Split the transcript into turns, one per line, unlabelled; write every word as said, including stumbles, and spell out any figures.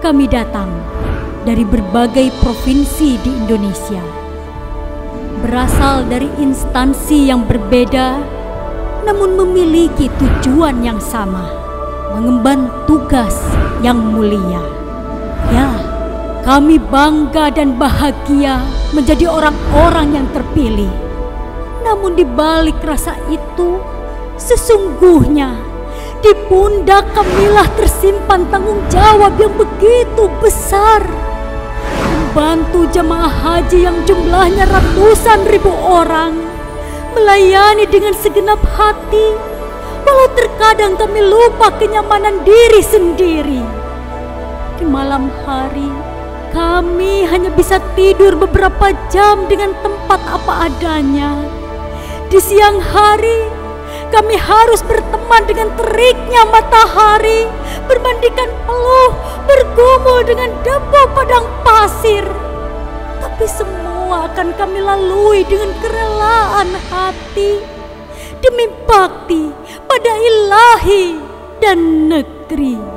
Kami datang dari berbagai provinsi di Indonesia, berasal dari instansi yang berbeda, namun memiliki tujuan yang sama, mengemban tugas yang mulia. Ya, kami bangga dan bahagia menjadi orang-orang yang terpilih. Namun di balik rasa itu, sesungguhnya di pundak kamilah tersimpan tanggung jawab yang begitu besar. Membantu jemaah haji yang jumlahnya ratusan ribu orang, melayani dengan segenap hati, walau terkadang kami lupa kenyamanan diri sendiri. Di malam hari, kami hanya bisa tidur beberapa jam dengan tempat apa adanya. Di siang hari, kami harus berteman dengan teriknya matahari, bermandikan peluh, bergumul dengan debu padang pasir. Tapi semua akan kami lalui dengan kerelaan hati, demi bakti pada ilahi dan negeri.